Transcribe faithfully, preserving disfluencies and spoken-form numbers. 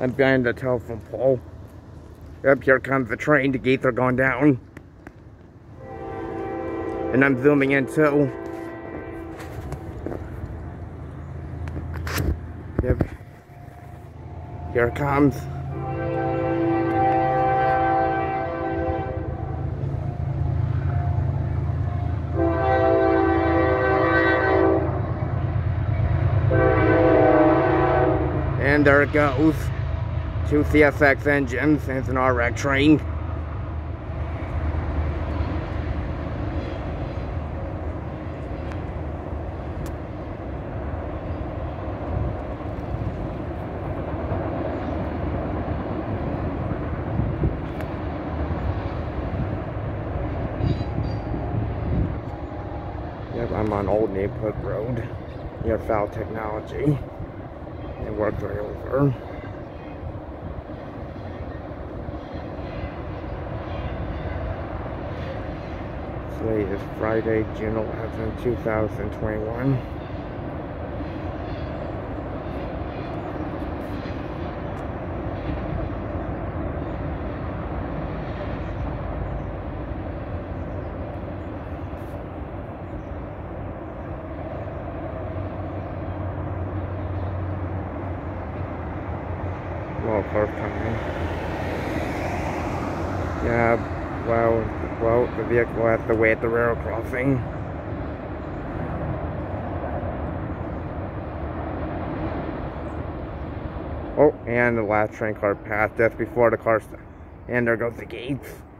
I'm behind the telephone pole. Yep, here comes the train. The gates are going down. And I'm zooming in too. Yep. Here it comes. And there it goes. Two C S X engines, and it's an Autorack train. Yep, I'm on Old Neighborhood Road near Fala Technology. And work's right over. Today is Friday, June eleventh, two thousand twenty-one. Well, first time. Yeah, well, well, the vehicle has to wait at the railroad crossing. Oh, and the last train car passed just before the car stopped. And there goes the gates.